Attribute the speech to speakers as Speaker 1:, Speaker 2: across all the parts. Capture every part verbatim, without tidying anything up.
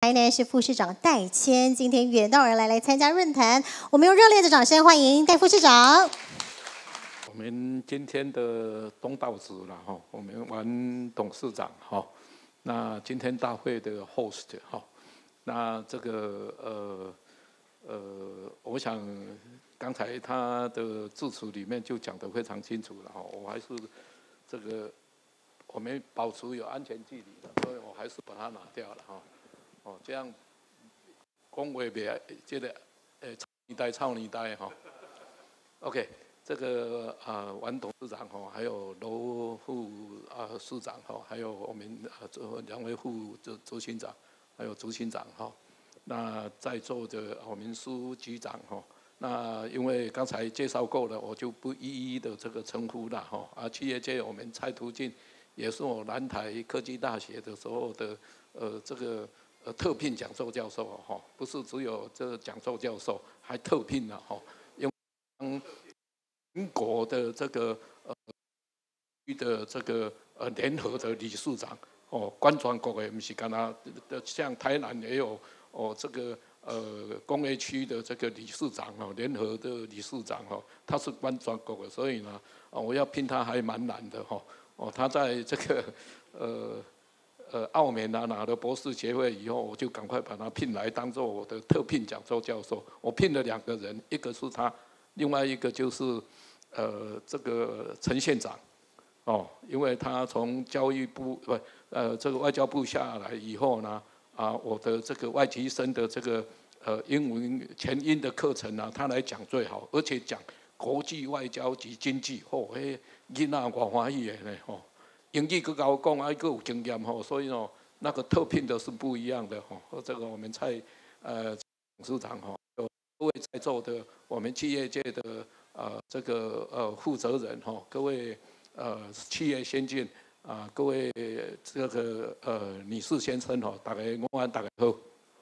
Speaker 1: 来呢是副市长戴谦，今天远道而来来参加论坛，我们用热烈的掌声欢迎戴副市长。
Speaker 2: 我们今天的东道主了哈，我们玩董事长哈，那今天大会的 host 哈，那这个呃呃，我想刚才他的致辞里面就讲得非常清楚了哈，我还是这个我们保持有安全距离的，所以我还是把它拿掉了哈。哦，这样讲话别这个呃，操你呆操你呆哈。OK， 这个啊、呃，王董事长哈，还有罗副啊、呃、市长哈，还有我们啊这两位副执执行长，还有执行长哈。那在座的我们苏局长哈，那因为刚才介绍过了，我就不一一的这个称呼了哈。啊，企业界我们蔡图进也是我南台科技大学的时候的呃这个。呃，特聘讲座教授哈，不是只有这个讲座教授，还特聘了哈，因为英国的这个呃的这个呃联合的理事长哦，关全国的不是干那的，像台南也有哦这个呃工业区的这个理事长哦，联合的理事长哦，他是关全国的，所以呢，哦我要聘他还蛮难的哈，哦他在这个呃。呃，澳美拿拿了博士学位以后，我就赶快把他聘来当做我的特聘讲座教授。我聘了两个人，一个是他，另外一个就是呃这个陈县长，哦，因为他从教育部不呃这个外交部下来以后呢，啊我的这个外籍生的这个呃英文全英的课程呢、啊，他来讲最好，而且讲国际外交及经济，哦，嘿，囡仔我欢喜的呢，哦。英语更高讲，啊，更有经验吼，所以哦，那个特聘的是不一样的吼。这个我们蔡呃董事长吼，有各位在座的我们企业界的呃这个呃负责人吼，各位呃企业先进啊、呃，各位这个呃女士先生吼，大家午安，大家好。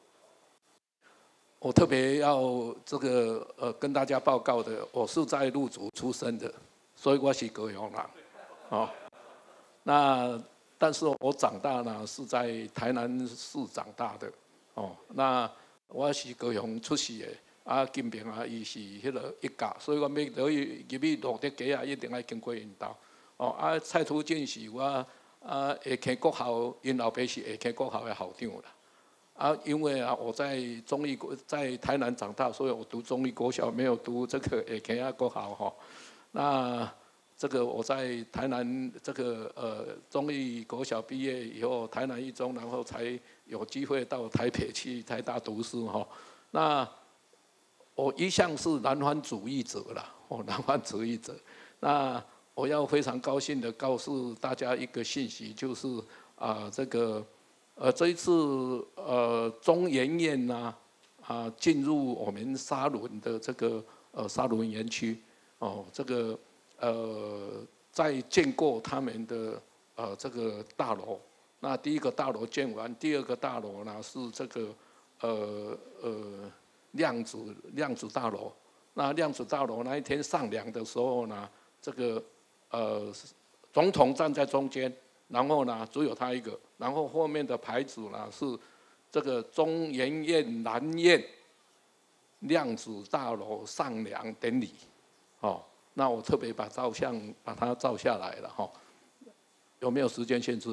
Speaker 2: 我特别要这个呃跟大家报告的，我是在鹿竹出生的，所以我是高雄人，哦。那但是我长大呢是在台南市长大的，哦，那我是高雄出世的，啊，金平啊，伊是迄个一家，所以我要入去入去落地街啊，一定要经过因兜，哦，啊，蔡图进是我啊下溪国校，因老爸是下溪国校的校长啦，啊，因为啊我在中立国在台南长大，所以我读中立国小，没有读这个下溪啊国校哈，那。这个我在台南这个呃中立国小毕业以后，台南一中，然后才有机会到台北去台大读书哈。那我一向是南方主义者啦，哦，南方主义者。那我要非常高兴的告诉大家一个信息，就是啊、呃、这个呃这一次呃中研院呐啊进入我们沙仑的这个呃沙仑园区哦这个。呃，在建构他们的呃这个大楼，那第一个大楼建完，第二个大楼呢是这个呃呃量子量子大楼。那量子大楼那一天上梁的时候呢，这个呃总统站在中间，然后呢只有他一个，然后后面的牌子呢是这个中研院南院量子大楼上梁典礼，哦。那我特别把照相把它照下来了哈，有没有时间限制？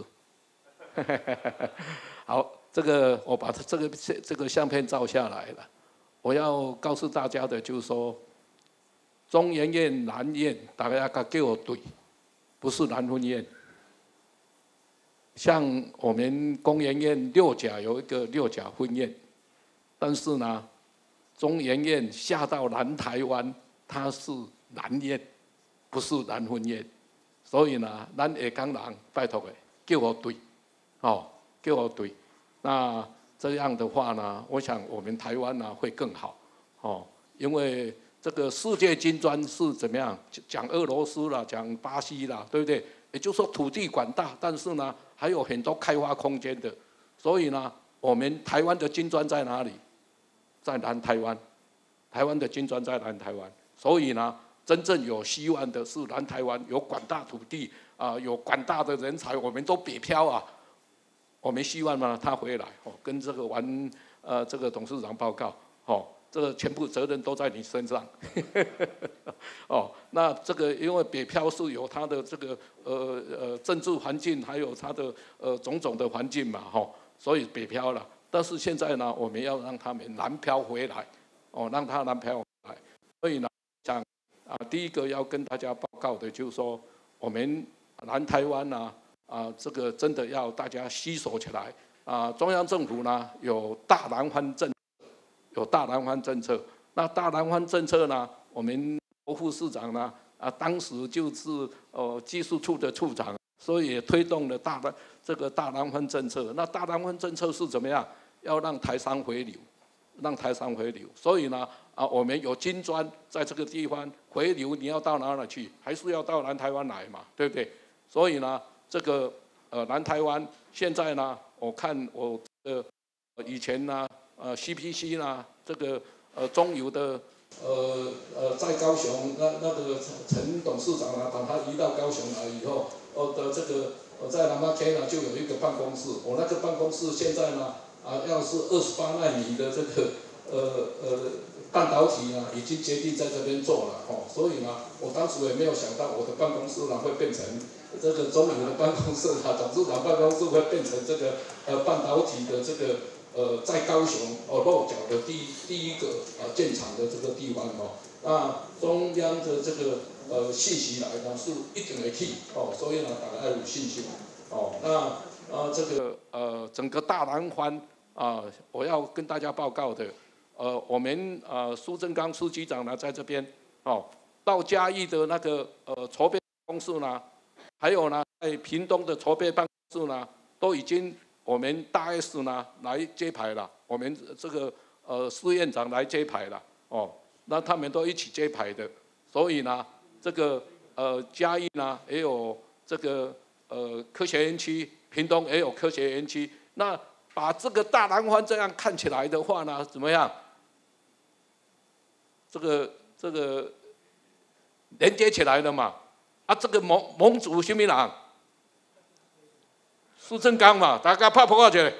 Speaker 2: 好，这个我把这个这个相片照下来了。我要告诉大家的就是说，中研院南院大家要给我对，不是南分院。像我们工研院六甲有一个六甲分院，但是呢，中研院下到南台湾，它是。南院不是南分院，所以呢，咱下港人拜托的叫我对，哦，叫我对。那这样的话呢，我想我们台湾呢会更好，哦，因为这个世界金砖是怎么样讲俄罗斯啦，讲巴西啦，对不对？也就是说土地广大，但是呢还有很多开发空间的，所以呢，我们台湾的金砖在哪里？在南台湾，台湾的金砖在南台湾，所以呢。真正有希望的是南台湾有广大土地啊、呃，有广大的人才，我们都北漂啊。 我们希望呢他回来哦，跟这个完呃这个董事长报告哦，这个全部责任都在你身上。哦，那这个因为北漂是有它的这个呃呃政治环境，还有它的呃种种的环境嘛哈、哦，所以北漂了。但是现在呢，我们要让他们南漂回来，哦，让他南漂回来。所以呢，想啊，第一个要跟大家报告的就是说，我们南台湾呢。啊，这个真的要大家携手起来啊！中央政府呢有大南方政，有大南方政策。那大南方政策呢，我们国副市长呢啊，当时就是呃技术处的处长，所以也推动了大的这个大南方政策。那大南方政策是怎么样？要让台商回流，让台商回流。所以呢啊，我们有金砖在这个地方回流，你要到哪里去？还是要到南台湾来嘛，对不对？所以呢。这个呃南台湾现在呢，我看我呃以前呢呃 C P C 呢这个呃中油的呃呃在高雄那那个陈董事长呢，把他移到高雄来以后，呃的这个呃在南马 K 呢就有一个办公室，我那个办公室现在呢啊要是二十八奈米的这个呃呃半导体呢已经决定在这边做了哦，所以呢我当时也没有想到我的办公室呢会变成。这个中油的办公室啊，董事长办公室会变成这个呃半导体的这个呃在高雄哦落脚的第第一个呃建厂的这个地方哦。那中央的这个呃信息来呢是一定会去哦，所以呢大家要有信心哦。那啊这个呃整个大南方啊、呃，我要跟大家报告的呃我们呃苏贞刚书记长呢在这边哦，到嘉义的那个呃筹备公司呢。还有呢，在屏东的筹备办公室呢，都已经我们大 S 呢来接牌了，我们这个呃司院长来接牌了，哦，那他们都一起接牌的，所以呢，这个呃嘉义呢也有这个呃科学园区，屏东也有科学园区，那把这个大南方这样看起来的话呢，怎么样？这个这个连接起来了嘛？啊，这个盟盟主什么人？苏贞刚嘛，大家拍拍过去。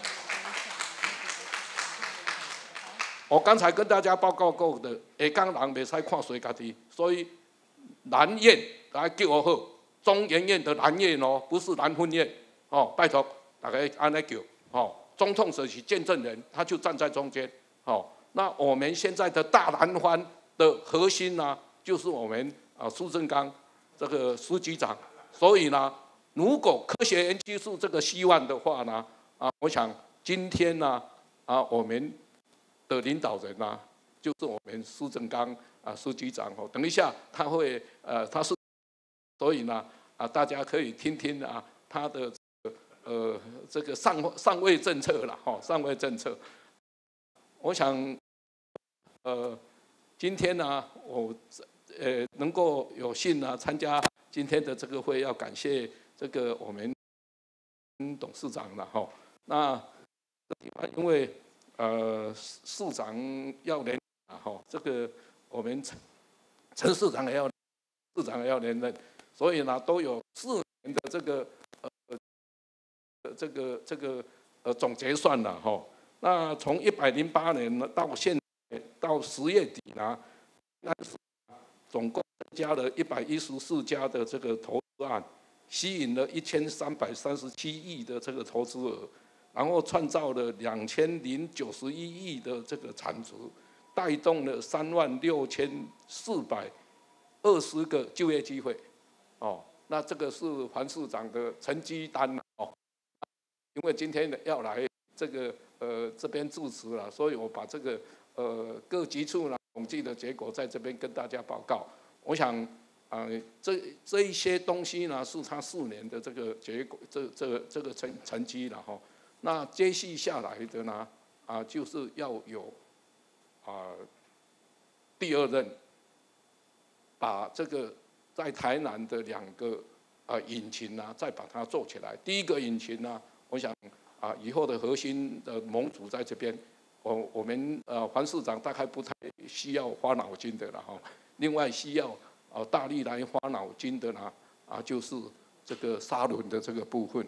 Speaker 2: 我刚才跟大家报告过的，下港人袂使看谁家己，所以南燕大家叫我好，中研院的南燕哦，不是南分院哦，拜托大家按来叫哦。总统是见证人，他就站在中间哦。那我们现在的大南方的核心呢，就是我们啊苏贞刚。这个书记长，所以呢，如果科学园区是这个希望的话呢，啊，我想今天呢，啊，我们的领导人呢，就是我们苏贞刚啊书记长哦，等一下他会呃他是，所以呢啊大家可以听听啊他的呃这个上上位政策了哈、哦，上位政策，我想呃今天呢我。呃，能够有幸呢参加今天的这个会，要感谢这个我们董事长了哈。那因为呃市长要连啊哈，这个我们陈陈市长也要，市长也要连任，所以呢都有四年的这个呃这个这个呃总结算了哈。那从一百零八年到现在到十月底呢，那是。总共增加了一百一十四家的这个投资案，吸引了一千三百三十七亿的这个投资额，然后创造了两千零九十一亿的这个产值，带动了三万六千四百二十个就业机会。哦，那这个是黄市长的成绩单哦。因为今天要来这个呃这边致辞了，所以我把这个呃各局处呢。统计的结果在这边跟大家报告。我想，啊、呃，这这一些东西呢，是他四年的这个结果，这这这个成成绩了哈。那接续下来的呢，啊、呃，就是要有啊、呃、第二任，把这个在台南的两个啊、呃、引擎呢，再把它做起来。第一个引擎呢，我想啊、呃，以后的核心的盟主在这边。我我们呃黄市长大概不太需要花脑筋的了哈，另外需要呃大力来花脑筋的呢啊就是这个沙轮的这个部分。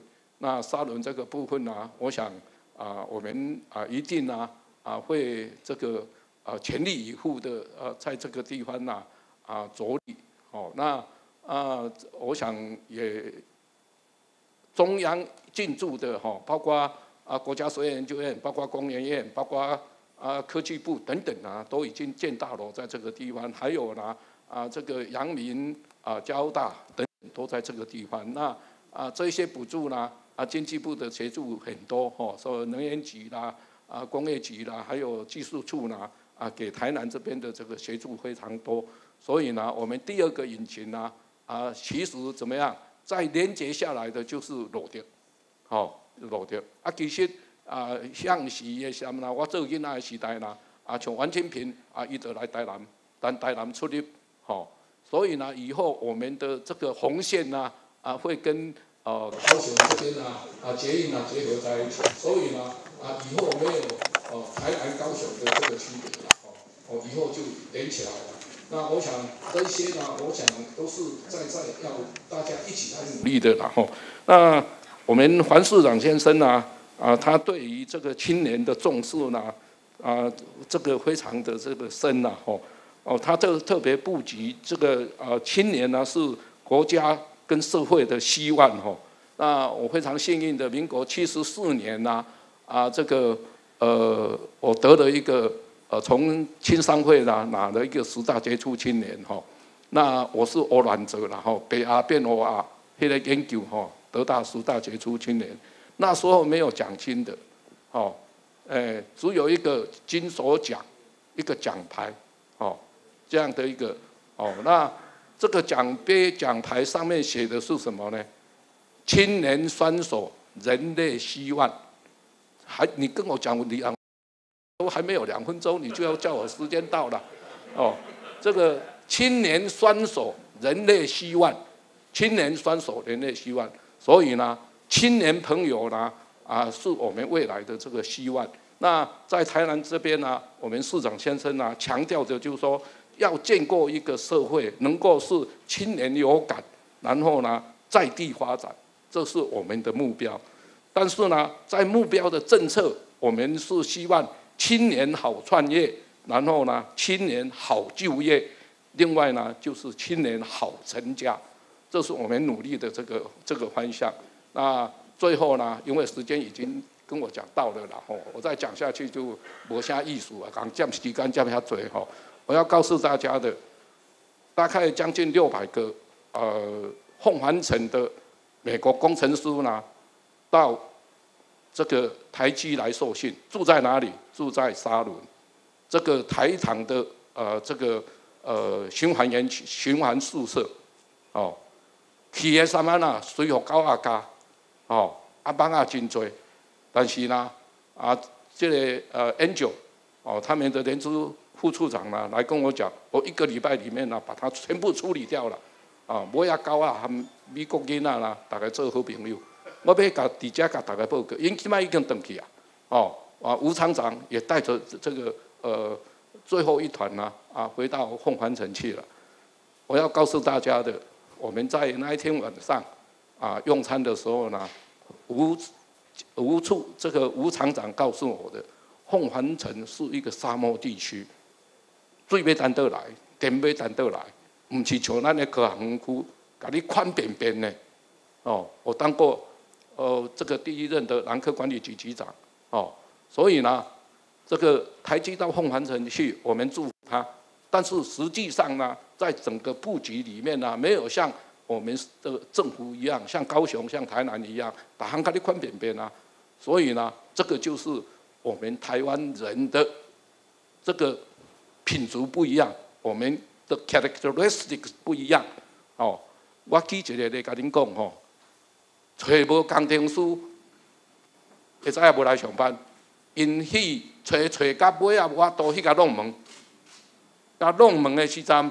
Speaker 2: 那沙仑这个部分呢，我想啊，我们啊一定呢啊会这个啊全力以赴的呃在这个地方呢啊着力哦。那啊，我想也中央进驻的哈，包括啊国家实验研究院，包括工研院，包括啊科技部等等啊，都已经建大楼在这个地方，还有呢啊这个阳明啊交大等等都在这个地方。那啊这些补助呢啊经济部的协助很多哈，所以能源局啦啊工业局啦，还有技术处呢啊给台南这边的这个协助非常多。所以呢，我们第二个引擎呢啊其实怎么样？再连接下来的就是路德，吼路德啊，其实啊，向时的什么啦，我做囡仔的时代啦，啊，像王清平啊，伊就来台南，但台南出力，吼，所以呢，以后我们的这个红线呢，啊，会跟呃高雄这边啊啊捷运啊结合在一起，所以呢，啊，以后没有呃台南高雄的这个区别了，哦，哦，以后就连起来了。那我想这些呢，我想都是在在要大家一起来努力的啦吼。那我们黄市长先生呢，啊，他对于这个青年的重视呢，啊，这个非常的这个深呐吼。哦，他这个特别布局这个呃青年呢是国家跟社会的希望吼。那我非常幸运的，民国七十四年呢，啊，这个呃我得了一个。呃，从青商会啦拿了一个十大杰出青年哈，那我是欧兰者啦哈，北阿变欧阿，迄个研究哈，得到十大杰出青年，那时候没有奖金的，哦，诶，只有一个金手奖，一个奖牌，哦，这样的一个，哦，那这个奖杯奖牌上面写的是什么呢？青年双手，人类希望，还你跟我讲你啊。都还没有两分钟，你就要叫我时间到了，哦，这个青年双手，人类希望，青年双手，人类希望，所以呢，青年朋友呢，啊，是我们未来的这个希望。那在台南这边呢，我们市长先生呢，强调的就是说，要建构一个社会，能够是青年有感，然后呢，在地发展，这是我们的目标。但是呢，在目标的政策，我们是希望。青年好创业，然后呢，青年好就业，另外呢，就是青年好成家，这是我们努力的这个这个方向。那最后呢，因为时间已经跟我讲到了啦，吼，我再讲下去就没啥艺术啊，讲占时间占下嘴吼。我要告诉大家的，大概将近六百个呃凤凰城的美国工程师呢，到。这个台积来受训，住在哪里？住在沙仑。这个台糖的呃这个呃循环园区、循环宿舍，哦，企业上面呢，水互狗啊加，哦，啊蚊啊真多，但是呢，啊这个呃 Angel， 哦，他们的联资副处长呢来跟我讲，我一个礼拜里面呢把它全部处理掉了，啊，无遐狗啊和美国囡仔啦，大家做好朋友。我要甲伫遮甲大家报告，因起码已经回去啊，哦，啊，吴厂长也带着这个呃最后一团呢啊回到凤凰城去了。我要告诉大家的，我们在那一天晚上啊用餐的时候呢，吴吴处这个吴厂长告诉我的，凤凰城是一个沙漠地区，水要单倒来，电要单倒来，唔是像咱的科航区，甲你宽扁扁的。哦，我当过。呃，这个第一任的南科管理局局长，哦，所以呢，这个台积到凤凰城去，我们祝福他，但是实际上呢，在整个布局里面呢，没有像我们的政府一样，像高雄、像台南一样，打航开的宽扁扁啊，所以呢，这个就是我们台湾人的这个品质不一样，我们的 characteristics 不一样，哦，我举一个来跟您讲吼。找无工程师，会知影无来上班，因去找找到尾啊，我都去甲弄门，甲弄门的时阵，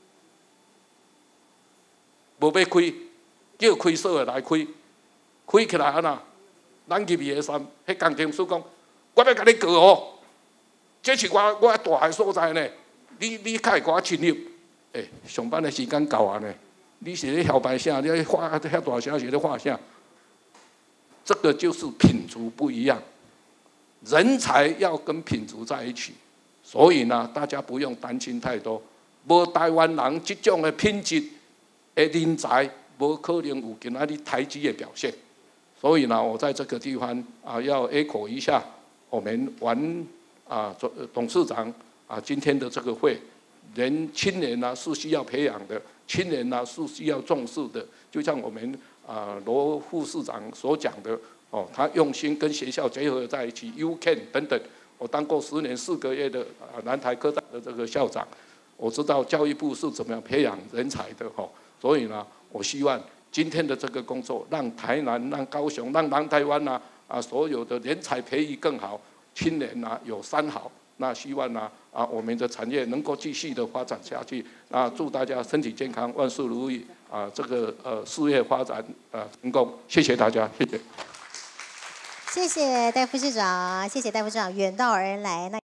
Speaker 2: 无要开，叫开锁的来开，开起来安那，咱入去的衫，迄工程师讲，我要甲你告哦，这是我我大个所在呢，你你较会甲我侵入，诶、欸，上班的时间到啊呢。你是咧晓摆啥？你咧画遐大声是咧画啥？ 这个就是品质不一样，人才要跟品质在一起。所以呢，大家不用担心太多。无台湾人这种的品质的人才，无可能有今仔日台积的表现。所以呢，我在这个地方啊，要 echo 一下我们王啊董事长啊今天的这个会，人青年呢是需要培养的，青年呢是需要重视的。就像我们啊罗副市长所讲的哦，他用心跟学校结合在一起 ，U Can 等等。我当过十年四个月的啊南台科大的这个校长，我知道教育部是怎么样培养人才的哈。所以呢，我希望今天的这个工作，让台南、让高雄、让南台湾呐啊所有的人才培育更好，青年呐有三好。那希望呢啊我们的产业能够继续的发展下去。那祝大家身体健康，万事如意啊！这个呃事业发展呃成功，谢谢大家，谢谢。
Speaker 1: 谢谢戴副市长，谢谢戴副市长远道而来。那